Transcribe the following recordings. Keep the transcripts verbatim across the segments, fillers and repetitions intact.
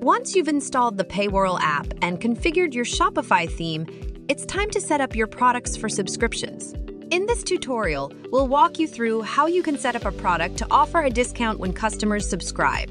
Once you've installed the PayWhirl app and configured your Shopify theme, it's time to set up your products for subscriptions. In this tutorial, we'll walk you through how you can set up a product to offer a discount when customers subscribe.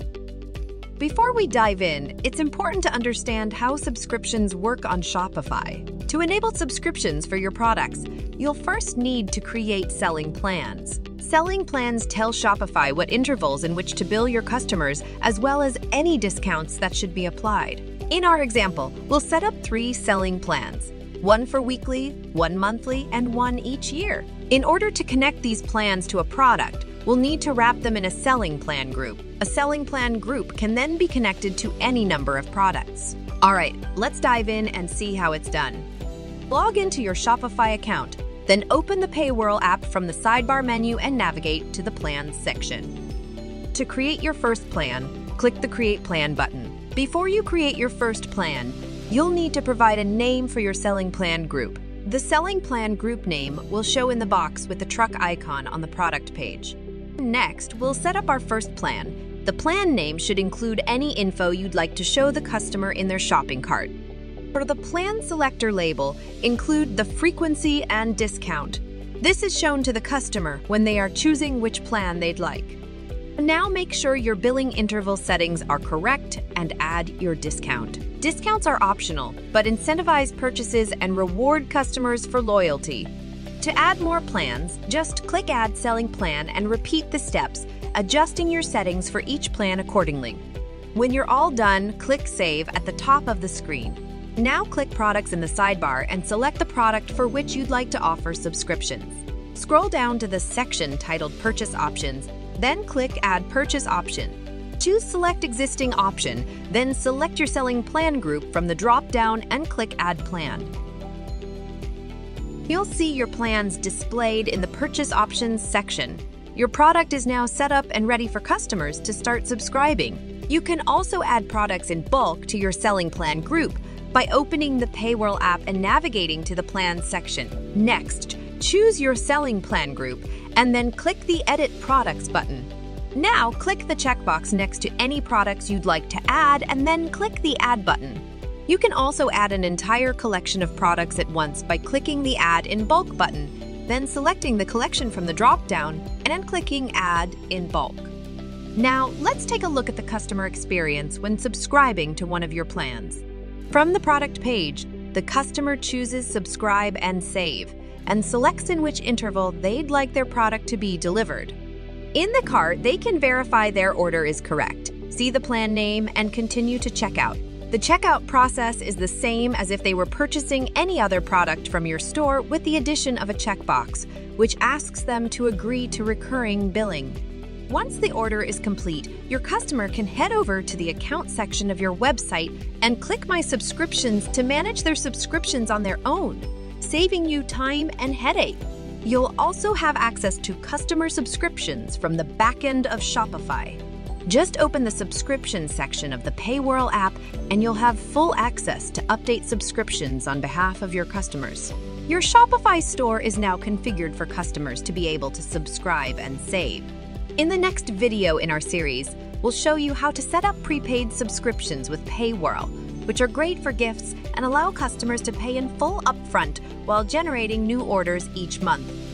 Before we dive in, it's important to understand how subscriptions work on Shopify. To enable subscriptions for your products, you'll first need to create selling plans. Selling plans tell Shopify what intervals in which to bill your customers, as well as any discounts that should be applied. In our example, we'll set up three selling plans, one for weekly, one monthly, and one each year. In order to connect these plans to a product, we'll need to wrap them in a selling plan group. A selling plan group can then be connected to any number of products. All right, let's dive in and see how it's done. Log into your Shopify account, then open the PayWhirl app from the sidebar menu and navigate to the Plans section. To create your first plan, click the Create Plan button. Before you create your first plan, you'll need to provide a name for your selling plan group. The selling plan group name will show in the box with the truck icon on the product page. Next, we'll set up our first plan. The plan name should include any info you'd like to show the customer in their shopping cart. For the plan selector label, include the frequency and discount. This is shown to the customer when they are choosing which plan they'd like. Now make sure your billing interval settings are correct and add your discount. Discounts are optional, but incentivize purchases and reward customers for loyalty. To add more plans, just click Add Selling Plan and repeat the steps, adjusting your settings for each plan accordingly. When you're all done, click Save at the top of the screen. Now click Products in the sidebar and select the product for which you'd like to offer subscriptions. Scroll down to the section titled Purchase Options, then click Add Purchase Option. Choose Select Existing Option, then select your selling plan group from the drop-down and click Add Plan. You'll see your plans displayed in the Purchase Options section. Your product is now set up and ready for customers to start subscribing. You can also add products in bulk to your selling plan group by opening the PayWhirl app and navigating to the Plans section. Next, choose your selling plan group and then click the Edit Products button. Now, click the checkbox next to any products you'd like to add and then click the Add button. You can also add an entire collection of products at once by clicking the Add in Bulk button, then selecting the collection from the drop-down and then clicking Add in Bulk. Now, let's take a look at the customer experience when subscribing to one of your plans. From the product page, the customer chooses Subscribe and Save and selects in which interval they'd like their product to be delivered. In the cart, they can verify their order is correct, see the plan name, and continue to checkout. The checkout process is the same as if they were purchasing any other product from your store with the addition of a checkbox, which asks them to agree to recurring billing. Once the order is complete, your customer can head over to the Account section of your website and click My Subscriptions to manage their subscriptions on their own, saving you time and headache. You'll also have access to customer subscriptions from the Backend of Shopify. Just open the Subscription section of the PayWhirl app and you'll have full access to update subscriptions on behalf of your customers. Your Shopify store is now configured for customers to be able to subscribe and save. In the next video in our series, we'll show you how to set up prepaid subscriptions with PayWhirl, which are great for gifts and allow customers to pay in full upfront while generating new orders each month.